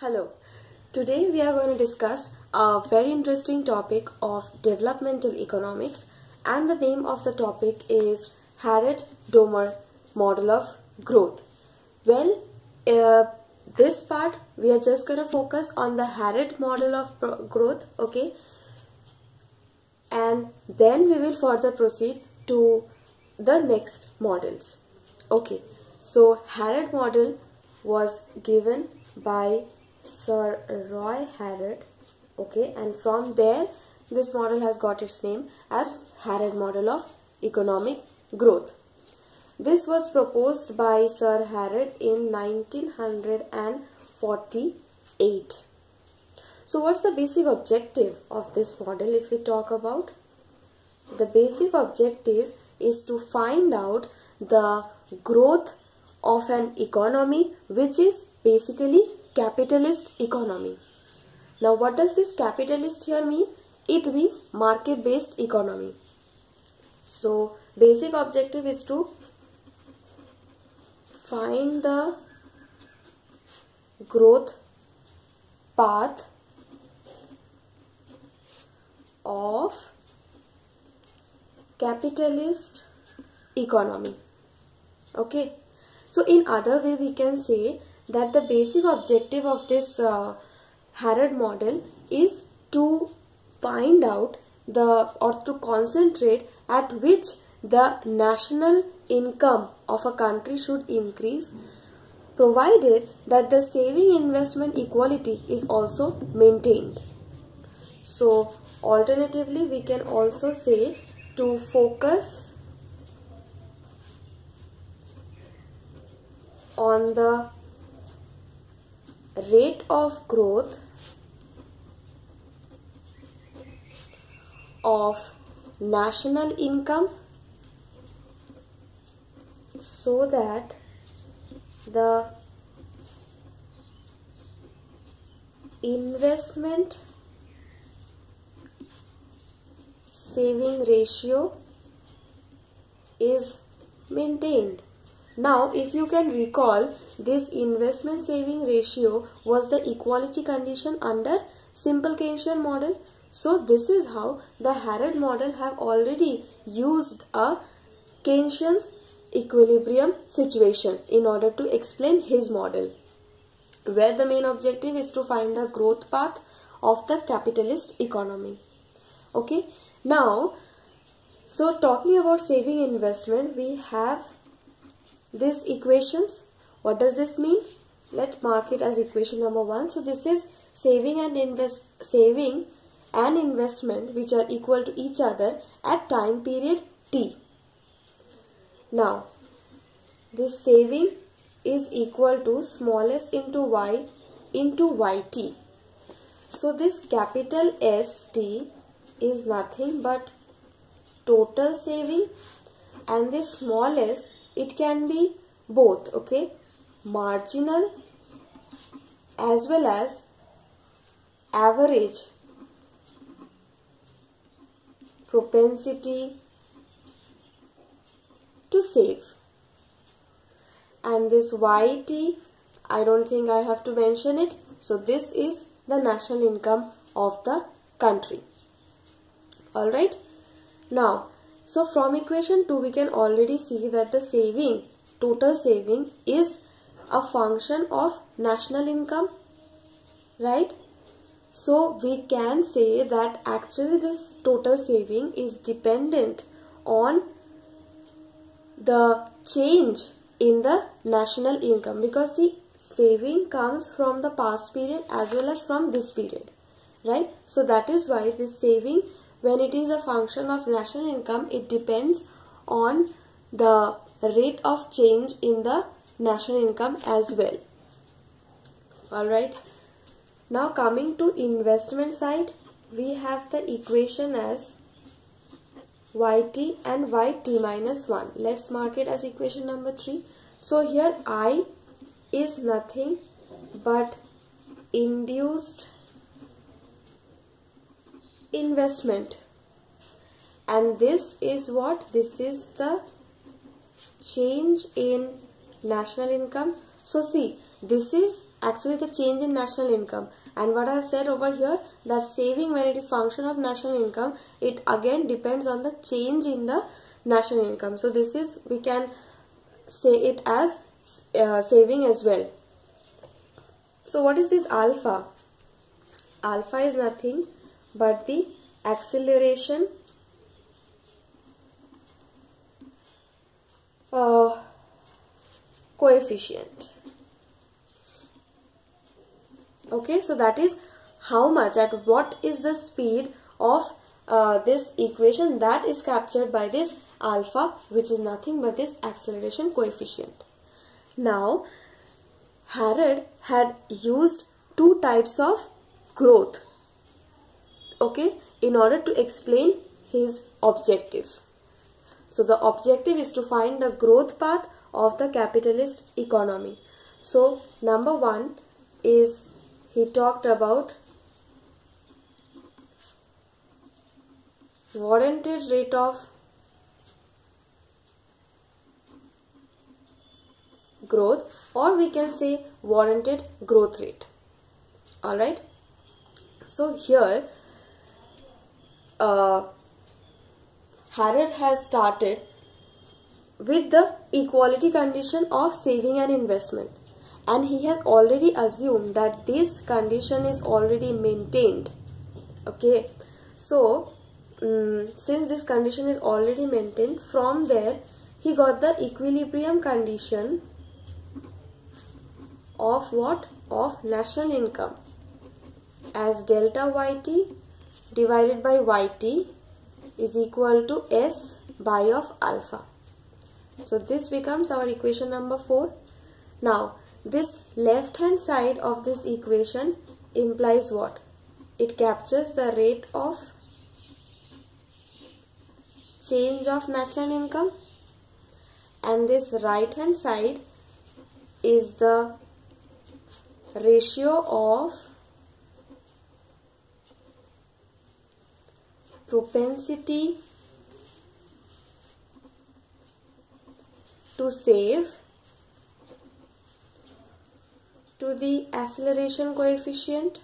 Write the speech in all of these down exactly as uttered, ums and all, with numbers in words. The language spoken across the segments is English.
Hello, today we are going to discuss a very interesting topic of developmental economics, and the name of the topic is Harrod-Domar model of growth. Well, uh, this part we are just going to focus on the Harrod model of growth, okay, and then we will further proceed to the next models. Okay, so Harrod model was given by Sir Roy Harrod, okay, and from there this model has got its name as Harrod model of economic growth. This was proposed by Sir Harrod in nineteen forty-eight. So what's the basic objective of this model? If we talk about, the basic objective is to find out the growth of an economy which is basically capitalist economy. Now what does this capitalist here mean? It means market based economy. So basic objective is to find the growth path of capitalist economy. Okay, so in other way we can say that the basic objective of this uh, Harrod model is to find out the or to concentrate at which the national income of a country should increase, provided that the saving investment equality is also maintained. So alternatively we can also say to focus on the rate of growth of national income so that the investment saving ratio is maintained. Now, if you can recall, this investment saving ratio was the equality condition under simple Keynesian model. So, this is how the Harrod model have already used a Keynesian equilibrium situation in order to explain his model, where the main objective is to find the growth path of the capitalist economy. Okay, now, so talking about saving investment, we have these equations. What does this mean? Let's mark it as equation number one. So this is saving and invest saving and investment which are equal to each other at time period t. Now this saving is equal to small s into y into yt. So this capital S T is nothing but total saving, and this small s, it can be both, okay, marginal as well as average propensity to save. And this Y T, I don't think I have to mention it. So this is the national income of the country. Alright, now so from equation two we can already see that the saving, total saving, is a function of national income, right? So we can say that actually this total saving is dependent on the change in the national income, because see, saving comes from the past period as well as from this period, right? So that is why this saving, when it is a function of national income, it depends on the rate of change in the national income as well. Alright. Now coming to investment side, we have the equation as yt and yt minus one. Let's mark it as equation number three. So here I is nothing but induced investment, and this is what? This is the change in national income. So see, this is actually the change in national income. And what I have said over here, that saving, when it is function of national income, it again depends on the change in the national income. So this is, we can say it as uh, saving as well. So what is this alpha? Alpha is nothing but the acceleration uh, coefficient. Okay, so that is how much, at what is the speed of uh, this equation that is captured by this alpha, which is nothing but this acceleration coefficient. Now, Harrod had used two types of growth, okay, in order to explain his objective. So the objective is to find the growth path of the capitalist economy. So number one is, he talked about warranted rate of growth, or we can say warranted growth rate. Alright, so here uh, Harrod has started with the equality condition of saving and investment, and he has already assumed that this condition is already maintained. Okay, so um, since this condition is already maintained, from there he got the equilibrium condition of what? Of national income as delta yt divided by yt is equal to S by of alpha. So this becomes our equation number four. Now this left hand side of this equation implies what? It captures the rate of change of national income, and this right hand side is the ratio of propensity to save to the acceleration coefficient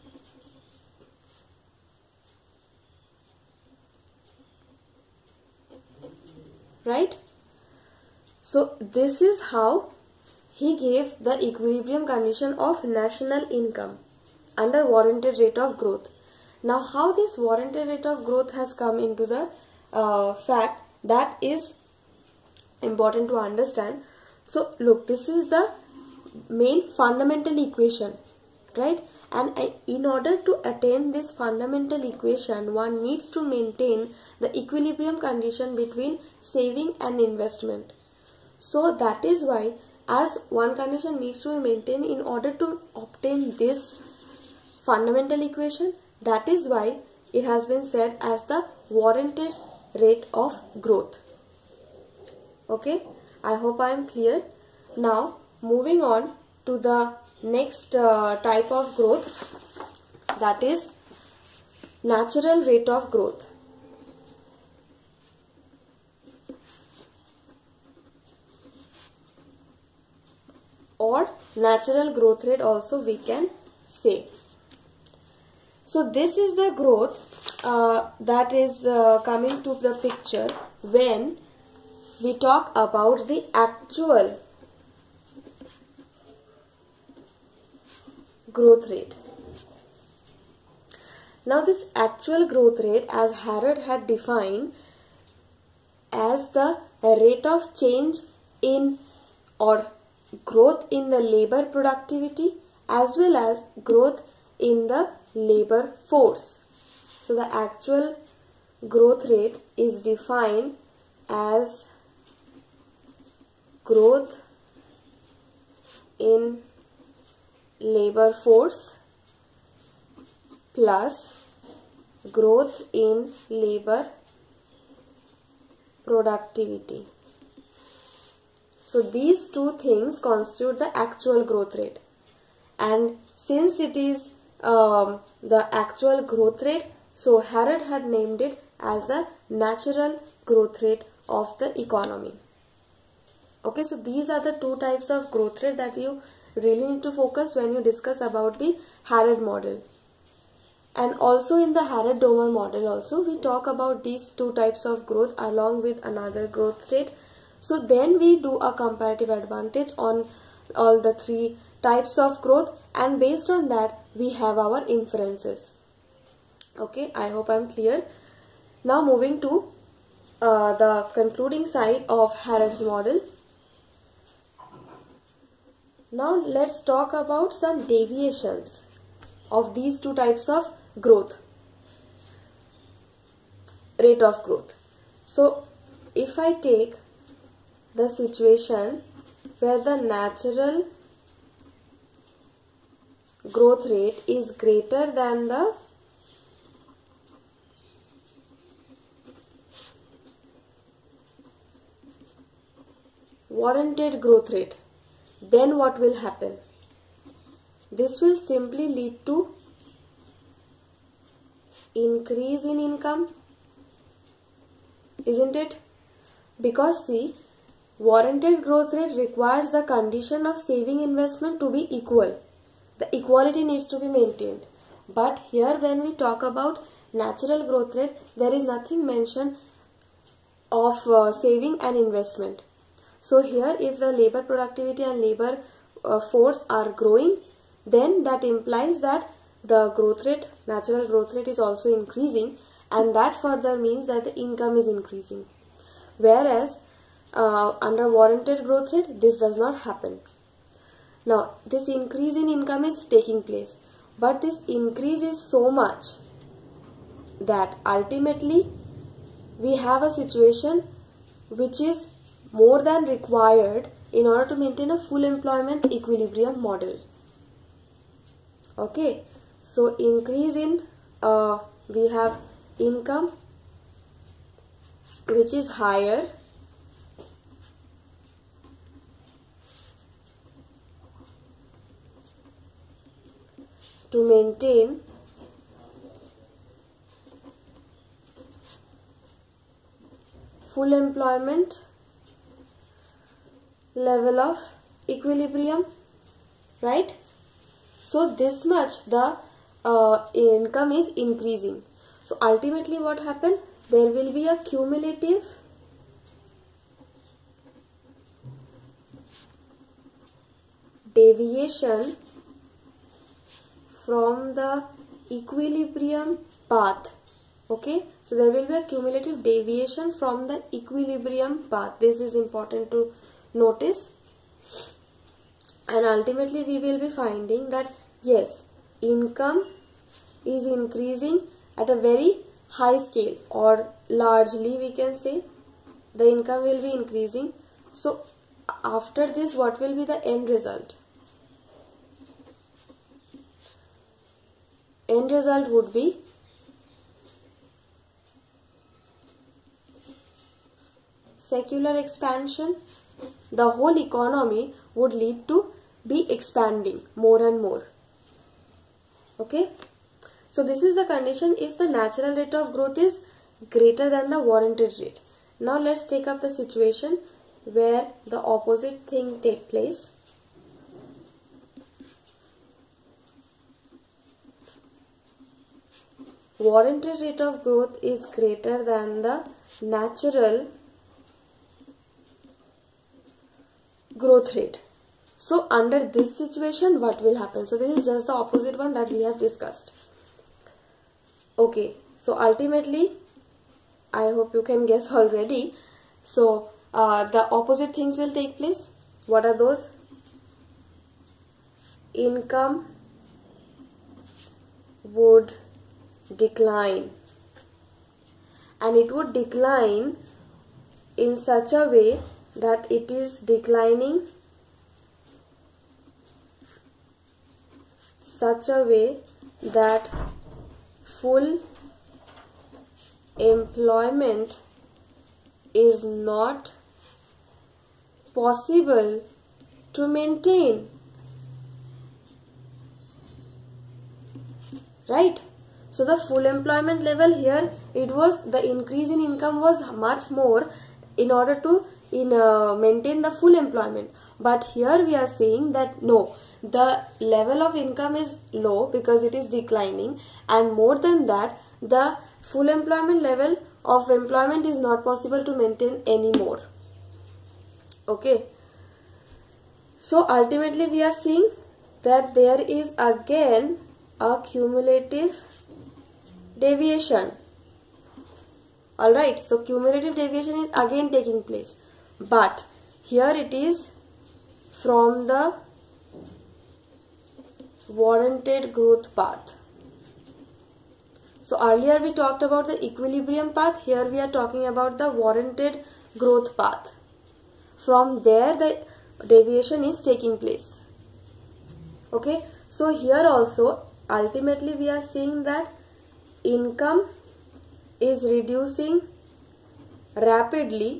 right. So this is how he gave the equilibrium condition of national income under warranted rate of growth. Now how this warranted rate of growth has come into the uh, fact, that is important to understand. So look, this is the main fundamental equation, right? And uh, in order to attain this fundamental equation, one needs to maintain the equilibrium condition between saving and investment. So that is why, as one condition needs to be maintained in order to obtain this fundamental equation, that is why it has been said as the warranted rate of growth. Okay, I hope I am clear. Now moving on to the next uh, type of growth, that is natural rate of growth. Or natural growth rate also we can say. So this is the growth uh, that is uh, coming to the picture when we talk about the actual growth rate. Now this actual growth rate, as Harrod had defined as the rate of change in or growth in the labor productivity as well as growth in the labor force. So the actual growth rate is defined as growth in labor force plus growth in labor productivity. So these two things constitute the actual growth rate, and since it is um, the actual growth rate, so Harrod had named it as the natural growth rate of the economy. Okay, so these are the two types of growth rate that you really need to focus when you discuss about the Harrod model. And also in the Harrod-Domar model also we talk about these two types of growth along with another growth rate. So then we do a comparative advantage on all the three types of growth, and based on that we have our inferences. Okay, I hope I'm clear. Now moving to uh, the concluding side of Harrod's model. Now let's talk about some deviations of these two types of growth, rate of growth. So if I take the situation where the natural growth rate is greater than the warranted growth rate, then what will happen? This will simply lead to increase in income, isn't it? Because see, warranted growth rate requires the condition of saving investment to be equal. The equality needs to be maintained. But here when we talk about natural growth rate, there is nothing mentioned of uh, saving and investment. So here if the labor productivity and labor uh, force are growing, then that implies that the growth rate, natural growth rate is also increasing, and that further means that the income is increasing. Whereas uh, under warranted growth rate, this does not happen. Now this increase in income is taking place, but this increase is so much that ultimately we have a situation which is more than required in order to maintain a full employment equilibrium model. Okay, so increase in uh, we have income which is higher, to maintain full employment level of equilibrium, right? So this much the uh, income is increasing. So ultimately what happened? There will be a cumulative deviation from the equilibrium path. Okay, so there will be a cumulative deviation from the equilibrium path. This is important to notice. And ultimately we will be finding that yes, income is increasing at a very high scale, or largely we can say the income will be increasing. So after this, what will be the end result? End result would be secular expansion. The whole economy would lead to be expanding more and more. Okay, so this is the condition if the natural rate of growth is greater than the warranted rate. Now let's take up the situation where the opposite thing take place. Warranted rate of growth is greater than the natural growth rate. So under this situation, what will happen? So this is just the opposite one that we have discussed. Okay, so ultimately, I hope you can guess already. So uh, the opposite things will take place. What are those? Income would decline, and it would decline in such a way that it is declining such a way that full employment is not possible to maintain, right? So the full employment level here, it was the increase in income was much more in order to in uh, maintain the full employment, But here we are saying that no, the level of income is low because it is declining, and more than that, the full employment level of employment is not possible to maintain anymore. Okay. So ultimately we are seeing that there is again a cumulative deviation. Alright, so cumulative deviation is again taking place, but here it is from the warranted growth path. So earlier we talked about the equilibrium path, here we are talking about the warranted growth path. From there the deviation is taking place. Okay, so here also ultimately we are seeing that income is reducing rapidly,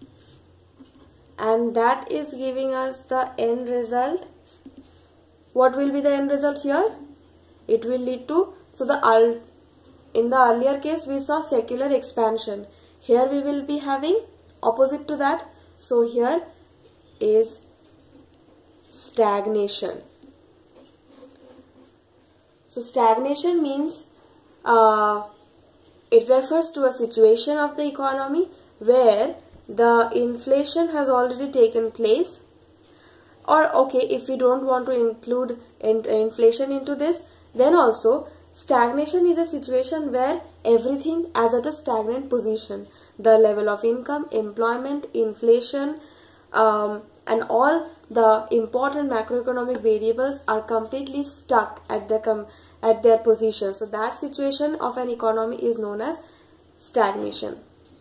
and that is giving us the end result. What will be the end result here? It will lead to, so the in the earlier case we saw secular expansion. Here we will be having opposite to that. So here is stagnation. So stagnation means uh, it refers to a situation of the economy where the inflation has already taken place, or okay, if we don't want to include in, inflation into this, then also stagnation is a situation where everything is at a stagnant position. The level of income, employment, inflation, um, and all the important macroeconomic variables are completely stuck at the com at their position. So that situation of an economy is known as stagnation.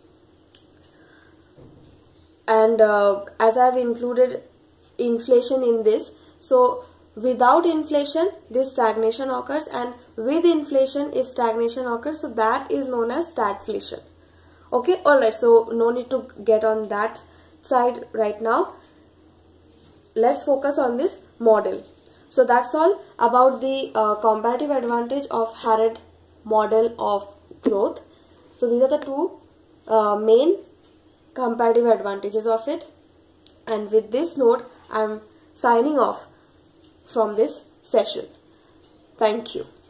And uh, as I have included inflation in this, so without inflation this stagnation occurs, and with inflation if stagnation occurs, so that is known as stagflation. Okay, alright, so no need to get on that side right now. Let's focus on this model. So that's all about the uh, comparative advantage of Harrod model of growth. So these are the two uh, main comparative advantages of it, and with this note I am signing off from this session. Thank you.